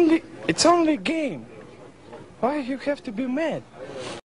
It's only a game. Why you have to be mad?